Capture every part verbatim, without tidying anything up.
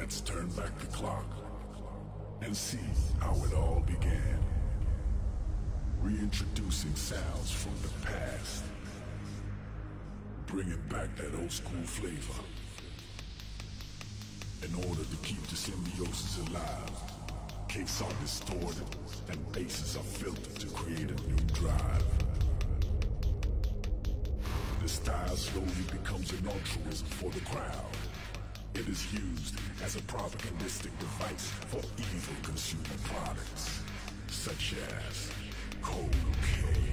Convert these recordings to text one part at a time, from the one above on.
Let's turn back the clock and see how it all began. Reintroducing sounds from the past, bringing back that old school flavor. In order to keep the symbiosis alive, kicks are distorted and bases are filtered to create a new drive. The style slowly becomes an altruism for the crowd. It is used as a propagandistic device for evil consumer products, such as cocaine.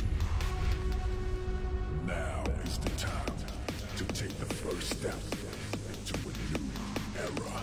Now is the time to take the first step into a new era.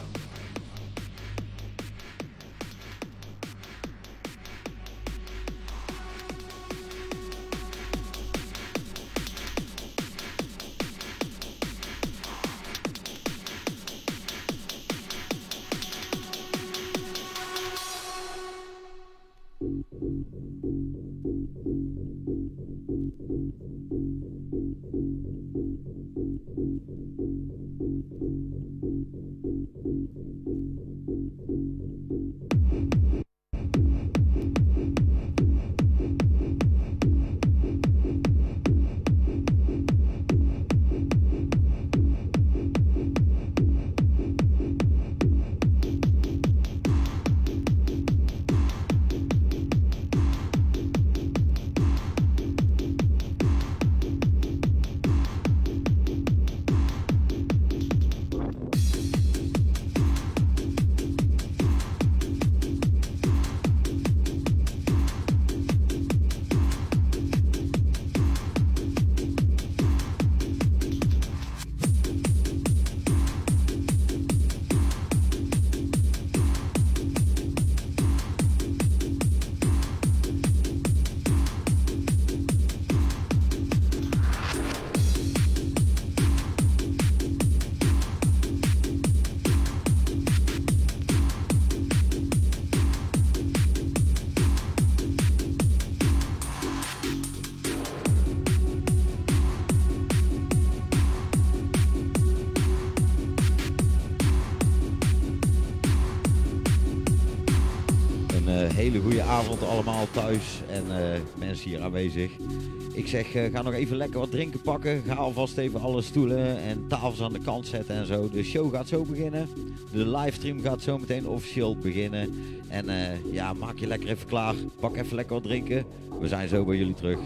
Hele goede avond allemaal thuis en uh, mensen hier aanwezig. Ik zeg, uh, ga nog even lekker wat drinken pakken. Ga alvast even alle stoelen en tafels aan de kant zetten en zo. De show gaat zo beginnen. De livestream gaat zo meteen officieel beginnen. En uh, ja, maak je lekker even klaar. Pak even lekker wat drinken. We zijn zo bij jullie terug.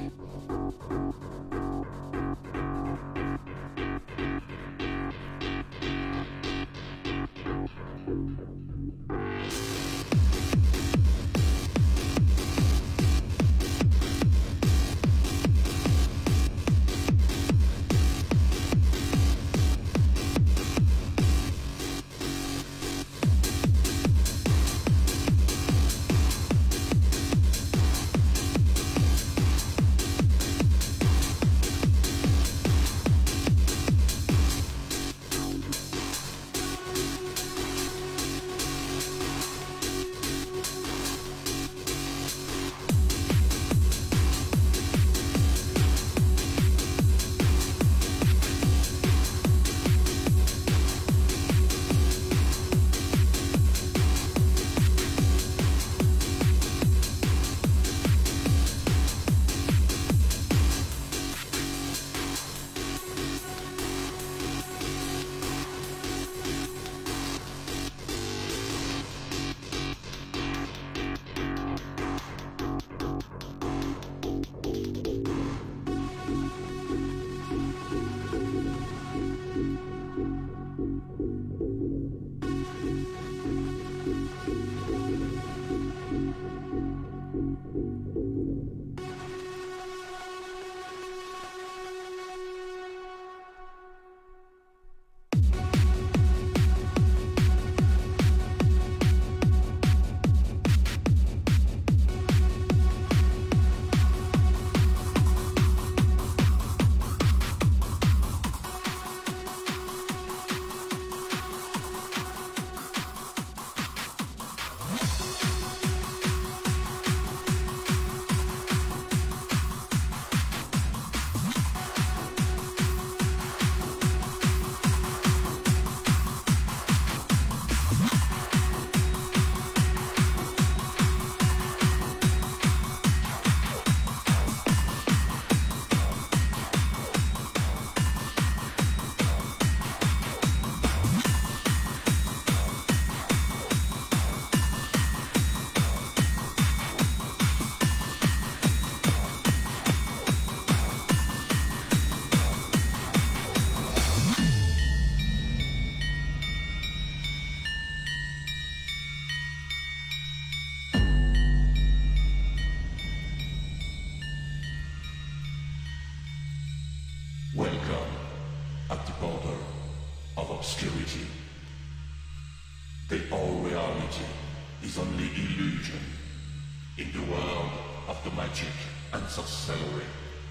is only illusion. In the world of the magic and sorcery.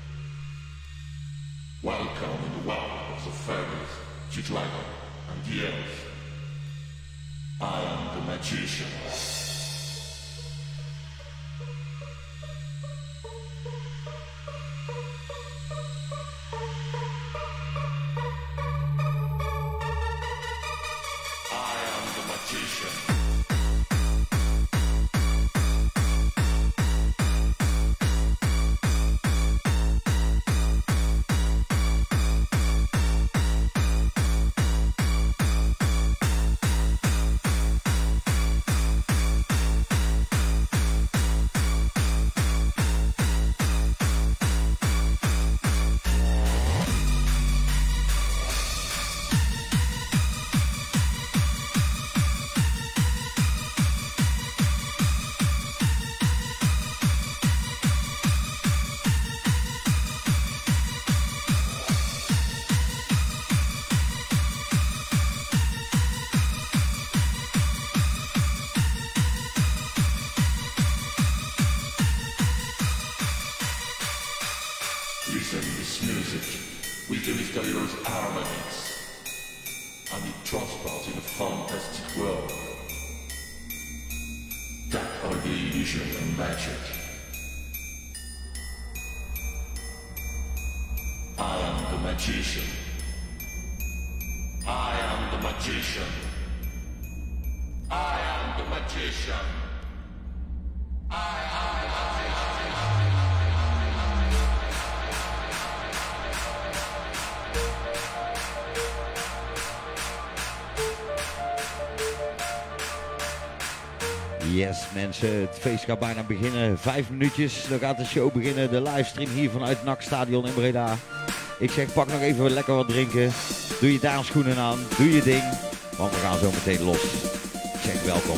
Welcome in the world of the fairies, the dragon, and the elf. I am the magician. Listen this music with the mysterious harmonies, and it transports in a fantastic world. That are the illusion and magic. I am the magician. I am the magician. I am the magician. I am the magician. Yes mensen, het feest gaat bijna beginnen. Vijf minuutjes, dan gaat de show beginnen. De livestream hier vanuit het N A C Stadion in Breda. Ik zeg, pak nog even lekker wat drinken. Doe je daarschoenen aan, doe je ding. Want we gaan zo meteen los. Ik zeg welkom.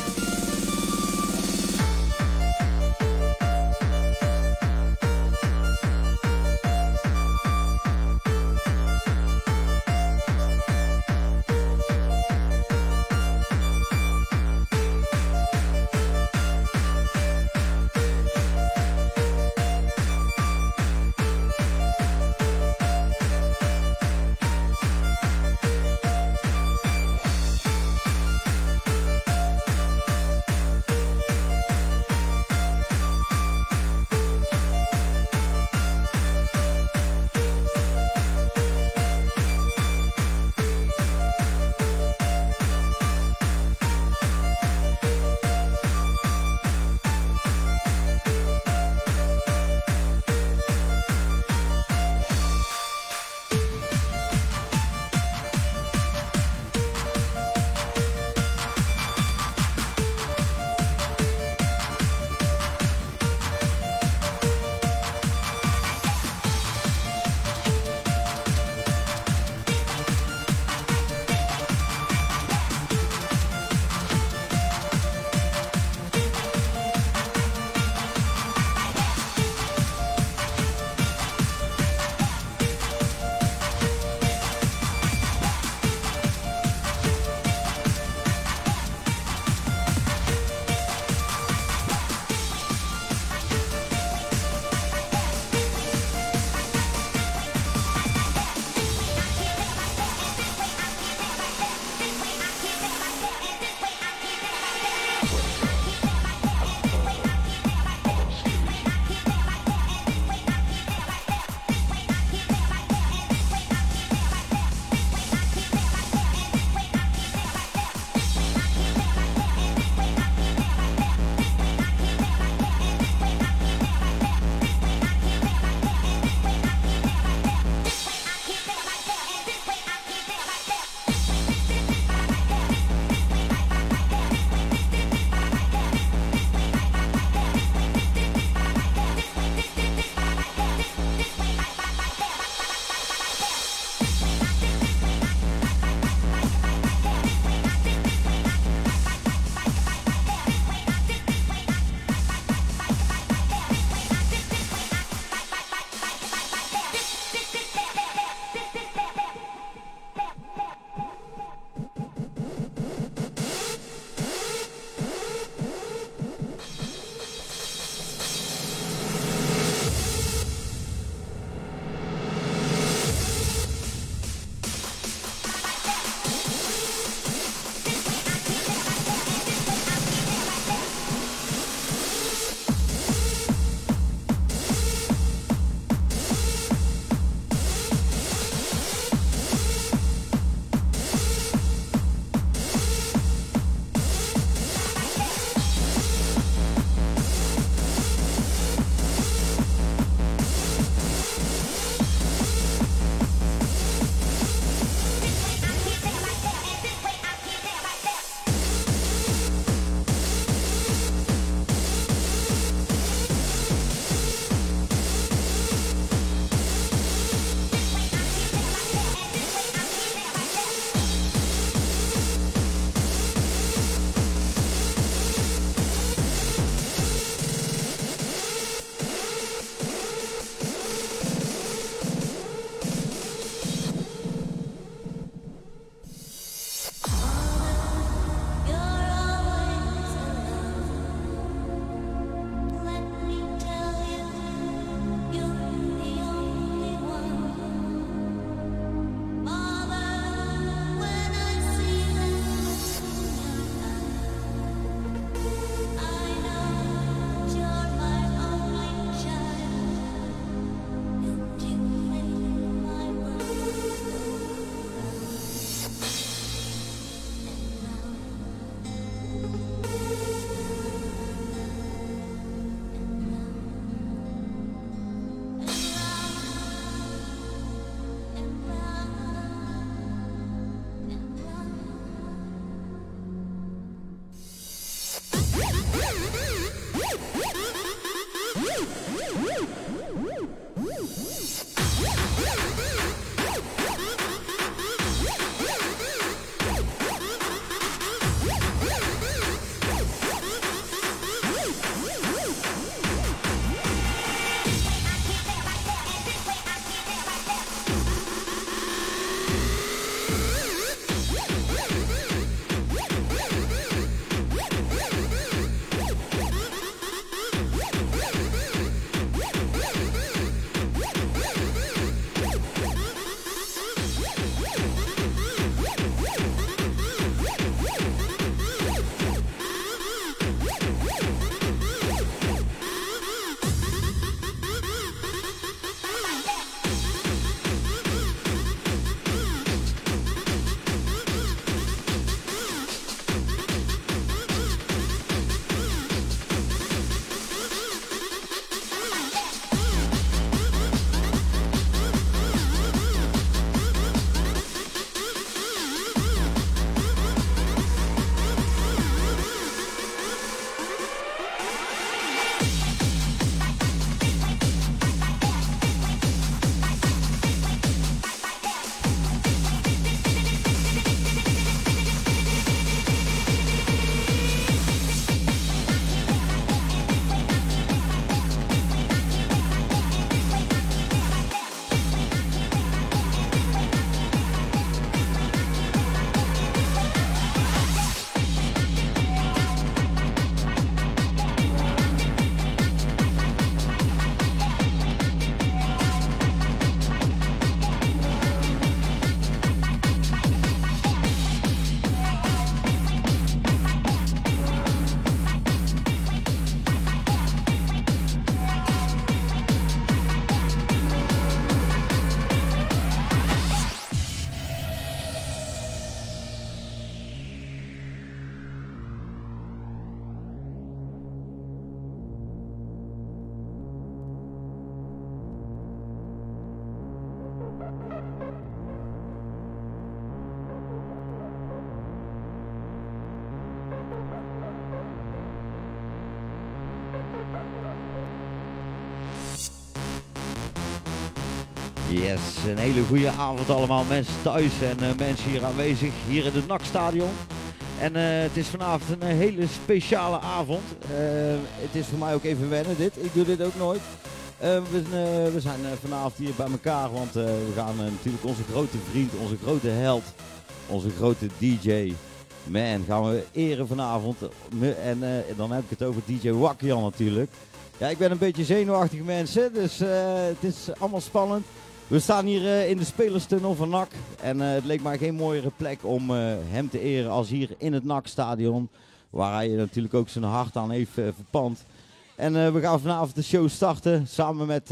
Yes, een hele goede avond allemaal mensen thuis en uh, mensen hier aanwezig, hier in het N A C-stadion. En uh, het is vanavond een hele speciale avond. Uh, het is voor mij ook even wennen dit, ik doe dit ook nooit. Uh, we, uh, we zijn uh, vanavond hier bij elkaar, want uh, we gaan uh, natuurlijk onze grote vriend, onze grote held, onze grote D J, man, gaan we eren vanavond. En uh, dan heb ik het over D J Wakkian natuurlijk. Ja, ik ben een beetje zenuwachtig mensen, dus uh, het is allemaal spannend. We staan hier uh, in de spelerstunnel van N A C en uh, het leek mij geen mooiere plek om uh, hem te eren als hier in het N A C-stadion, waar hij natuurlijk ook zijn hart aan heeft uh, verpand. En uh, we gaan vanavond de show starten, samen met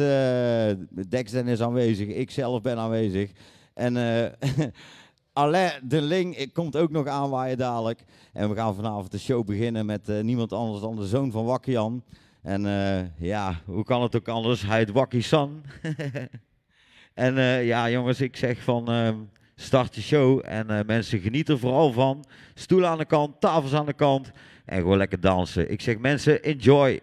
uh, Dexden is aanwezig, ik zelf ben aanwezig. En uh, Alain de Ling komt ook nog aanwaaien dadelijk. En we gaan vanavond de show beginnen met uh, niemand anders dan de zoon van Wakkian. En uh, ja, hoe kan het ook anders? Hij heet Wakkie-san. En uh, ja jongens, ik zeg van uh, start de show en uh, mensen genieten er vooral van. Stoelen aan de kant, tafels aan de kant en gewoon lekker dansen. Ik zeg mensen, enjoy!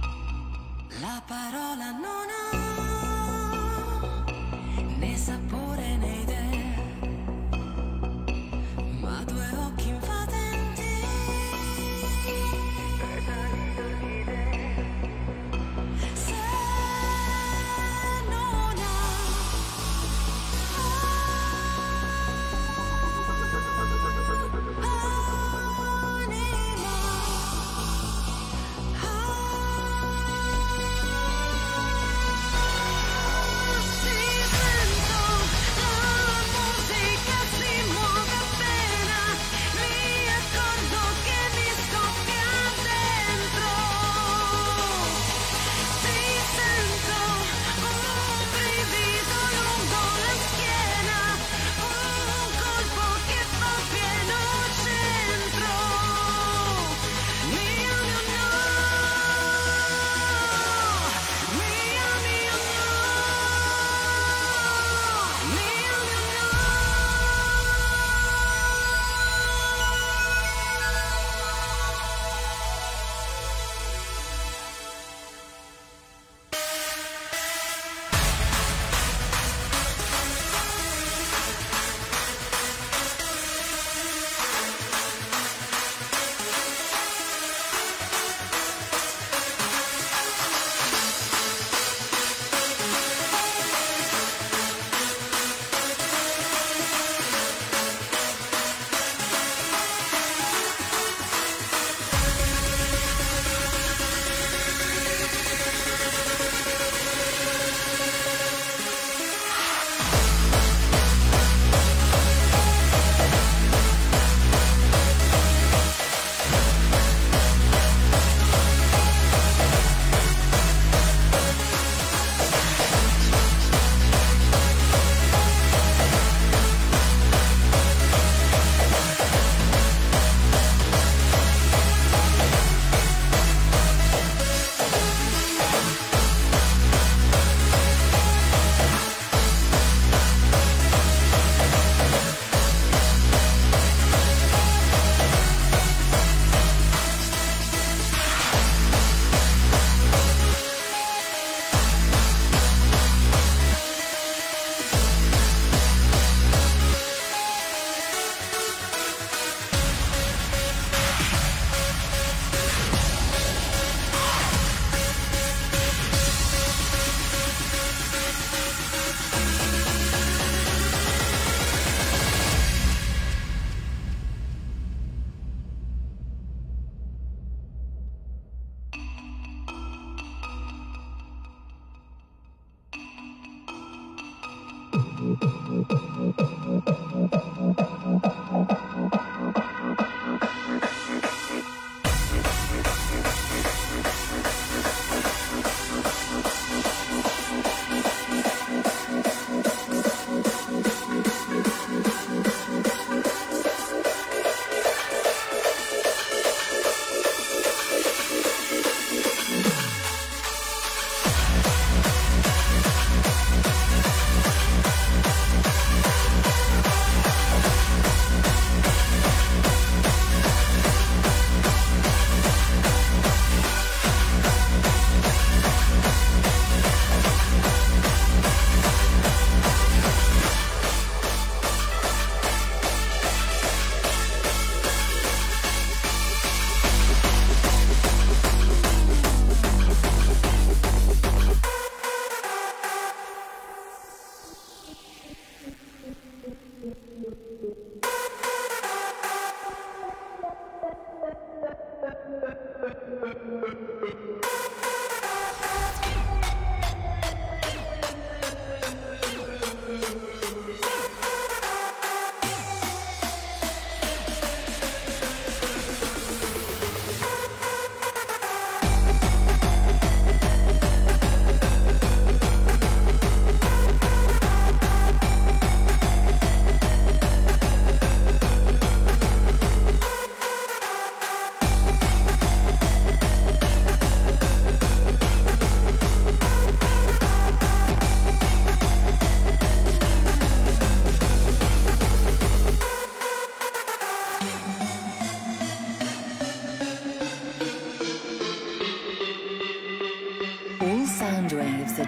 La parola non ha né sapore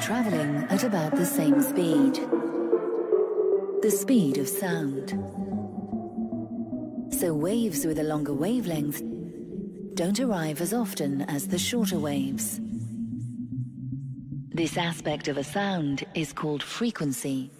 traveling at about the same speed. The speed of sound. So waves with a longer wavelength don't arrive as often as the shorter waves. This aspect of a sound is called frequency.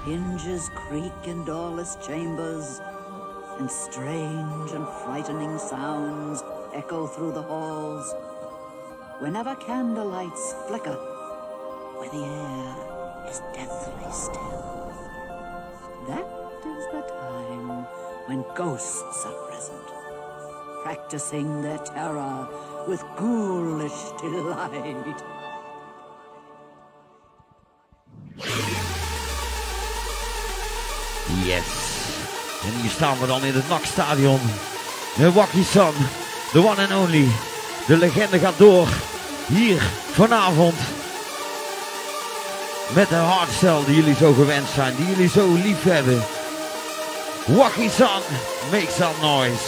hinges creak in doorless chambers, and strange and frightening sounds echo through the halls. Whenever candlelights flicker, where the air is deathly still, that is the time when ghosts are present, practicing their terror with ghoulish delight. Yes. En hier staan we dan in het N A C-stadion. De Wacky San, the one and only. De legende gaat door. Hier vanavond. Met de hardstyle die jullie zo gewend zijn. Die jullie zo lief hebben. Wacky San, make some noise.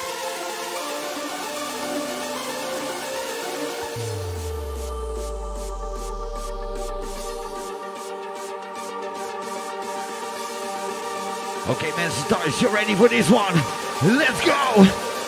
Okay, mensen thuis, you're ready for this one. Let's go!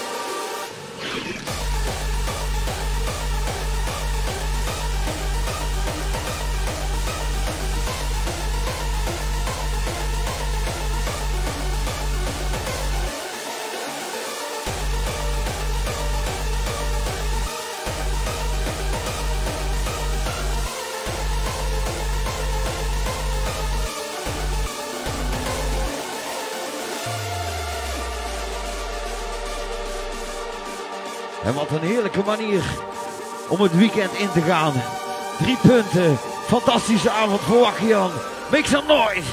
En wat een heerlijke manier om het weekend in te gaan. Drie punten. Fantastische avond voor Wackian. Make some noise.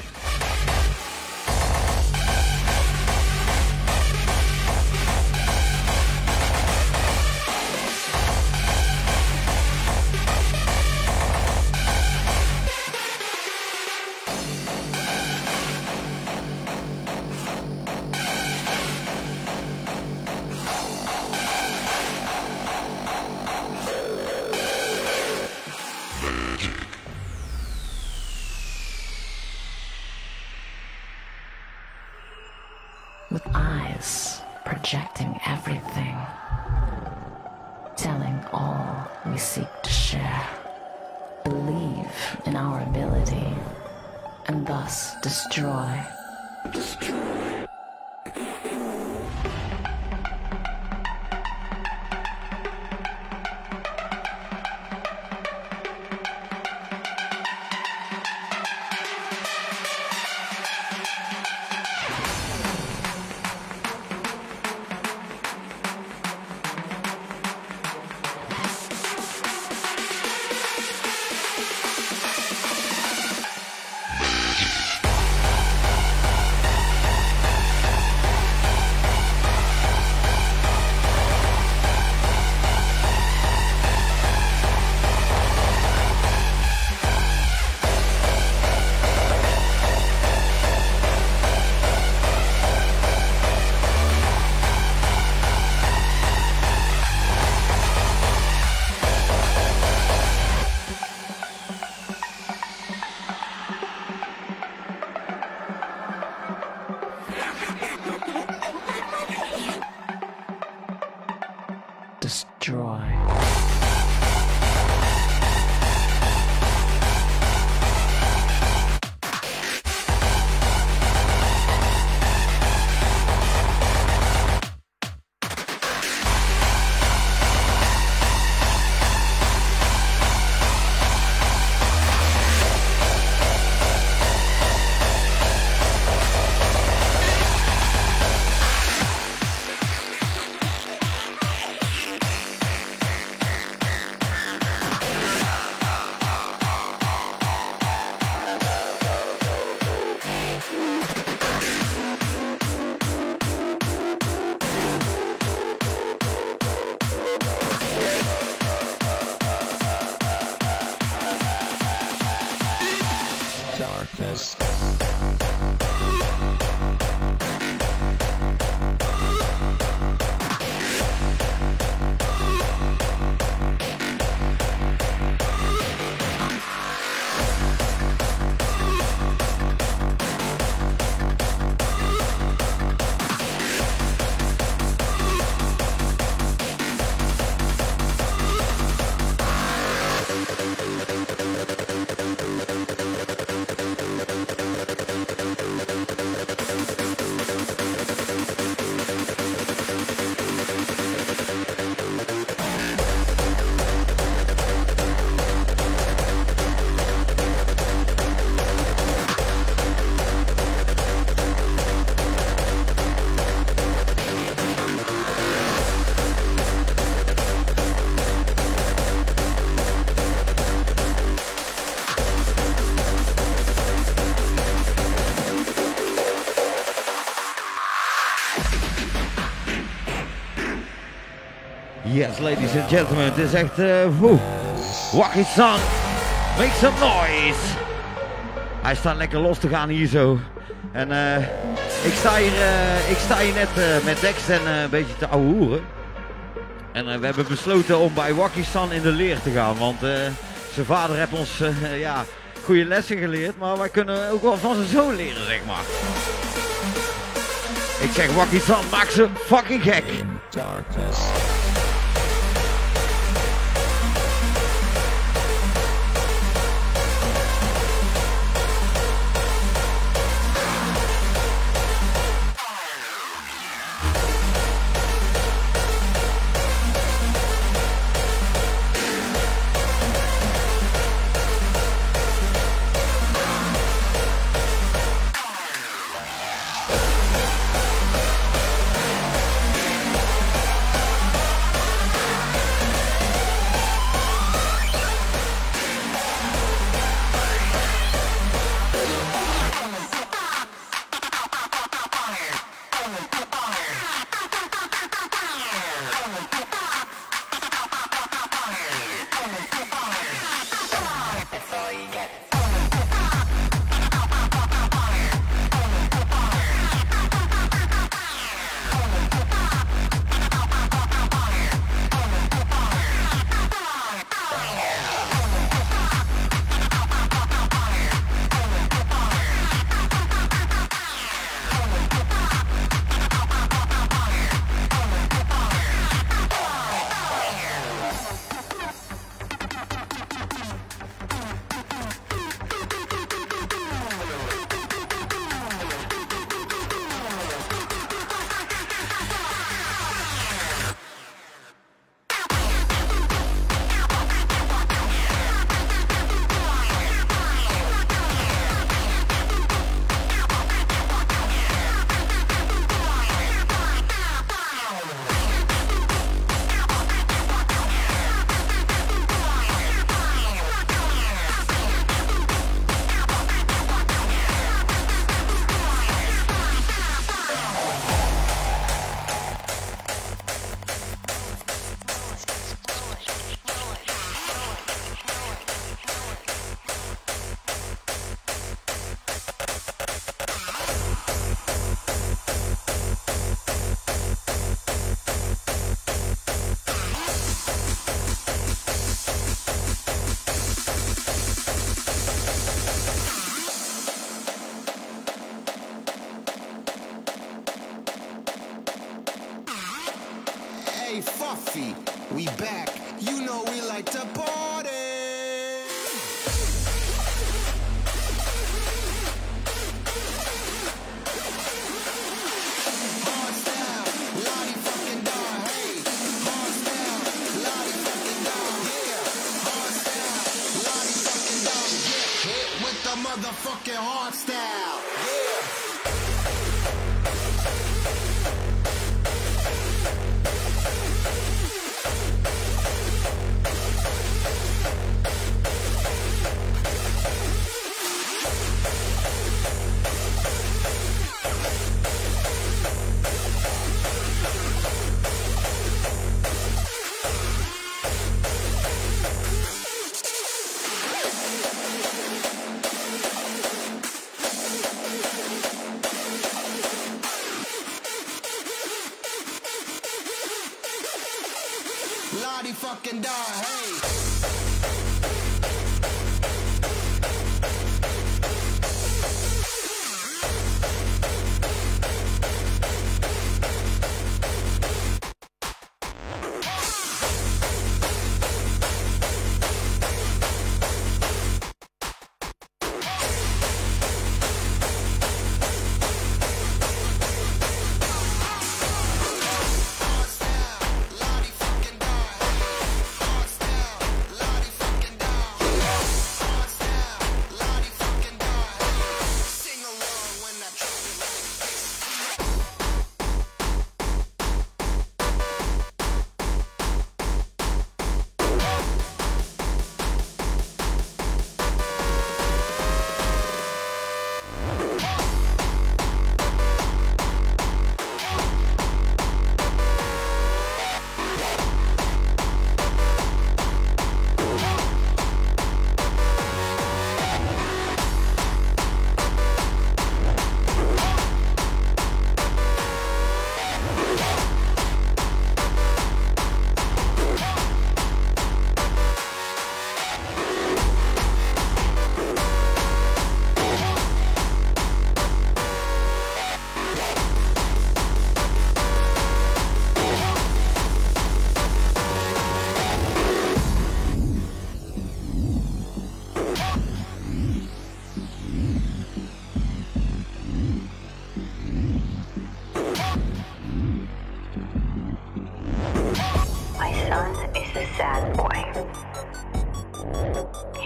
With eyes projecting everything, telling all we seek to share. Believe in our ability, and thus destroy. Destroy. Yes, ladies and gentlemen, het is echt... Uh, woe. Wacky-san, make some noise. Hij staat lekker los te gaan hier zo. En uh, ik, sta hier, uh, ik sta hier net uh, met Dex en uh, een beetje te ouwe hoeren. En uh, we hebben besloten om bij Wacky-san in de leer te gaan. Want uh, zijn vader heeft ons uh, ja, goede lessen geleerd. Maar wij kunnen ook wel van zijn zoon leren, zeg maar. Ik zeg Wacky-san, maak ze fucking gek. We back, you know we like to party. Hardstyle, Lottie fucking dog, hey. Hardstyle, Lottie fucking dog, yeah. Hardstyle, Lottie fucking dog, get hit with the motherfucking hardstyle, yeah. Lottie fucking dog, hey. Lottie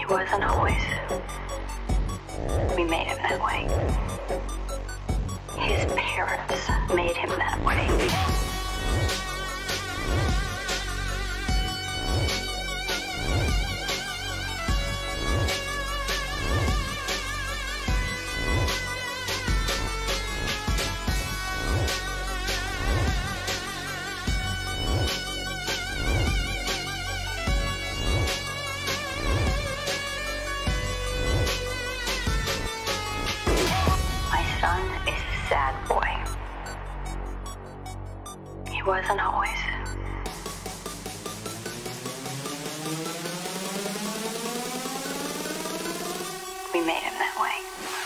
wasn't always. We made him that way. His parents made him that way. He wasn't always. We made him that way.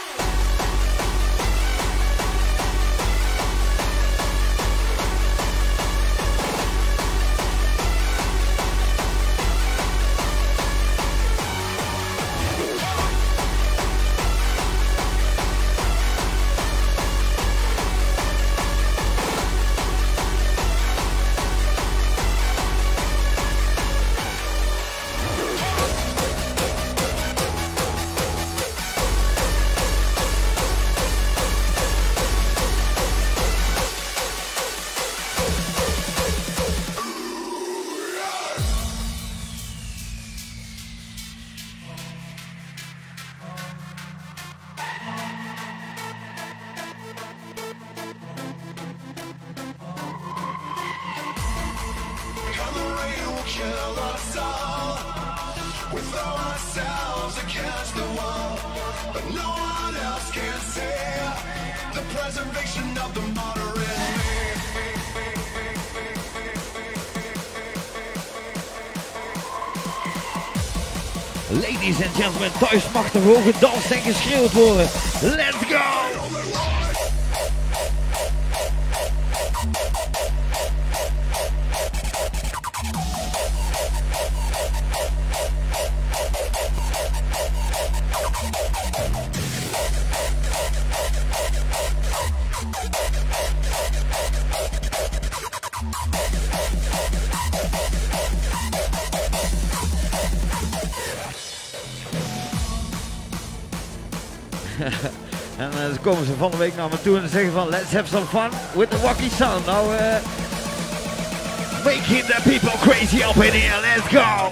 Kill us all. We throw ourselves against the wall, but no one else can see the preservation of the moderate me. Ladies and gentlemen, thuis mag de hoge dans en geschreeuwd worden. Let's go! En uh, dan komen ze van de week naar me toe en zeggen van let's have some fun with the Wacky Sound. Nou, uh, making the people crazy up in here, let's go!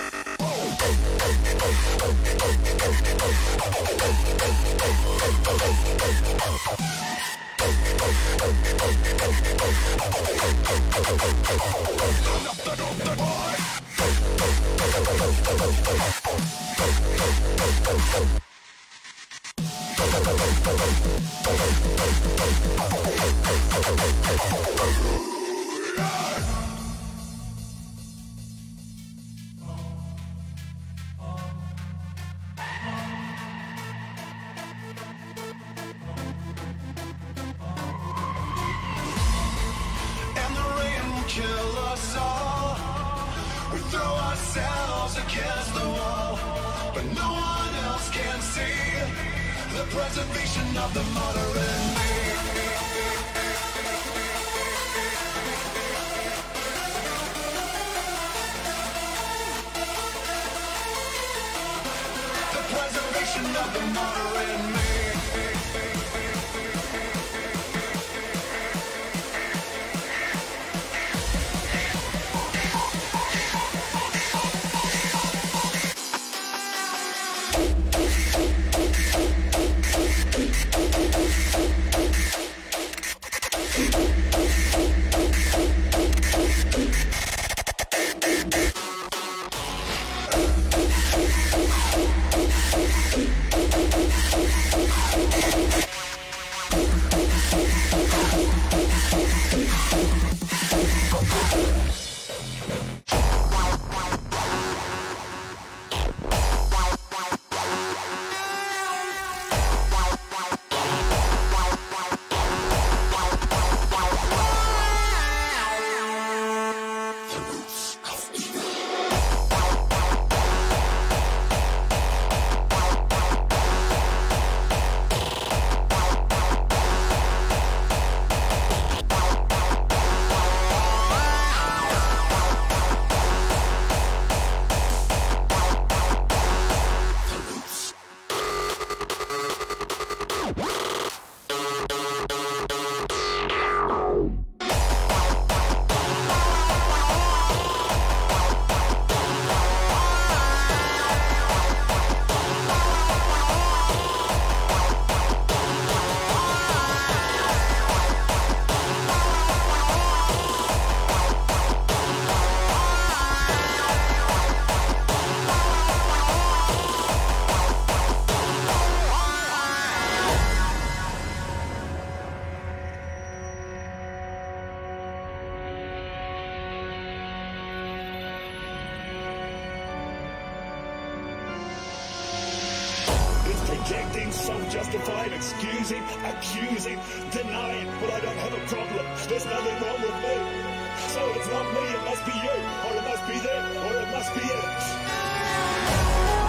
Kill us all. We throw ourselves against the wall, but no one else can see the preservation of the moderate me. The preservation of the moderate me. projecting, self-justifying, excusing, accusing, denying. But I don't have a problem. There's nothing wrong with me. So it's not me, it must be you, or it must be them, or it must be it.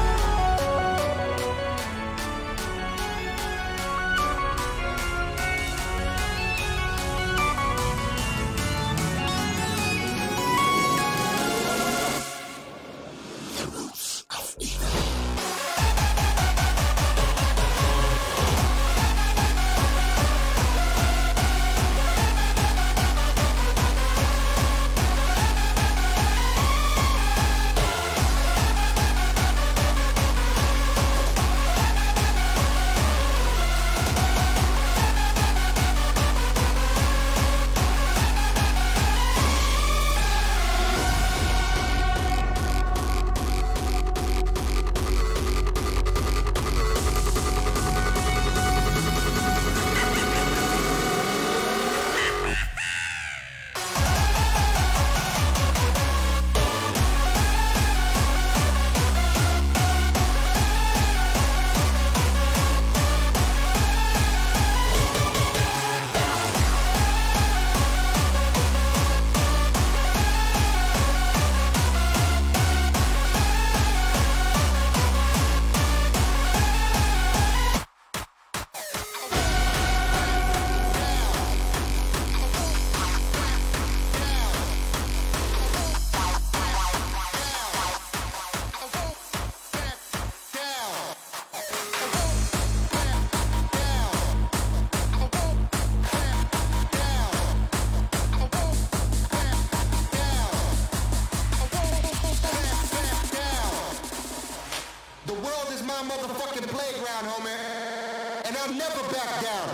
Motherfucking playground, homie, and I'll never back down.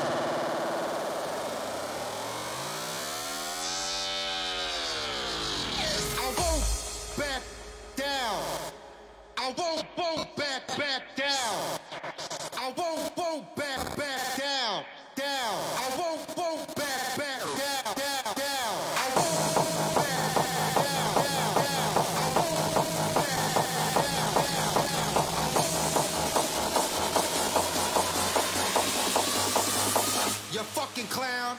I won't back down. I won't, won't back, back down. I won't, won't back, back down, down. I won't, won't back, back down, down, down. I won't back, down, down, down. I won't back, down, down, down. You fucking clown.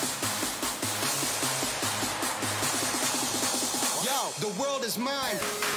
Yo, the world is mine.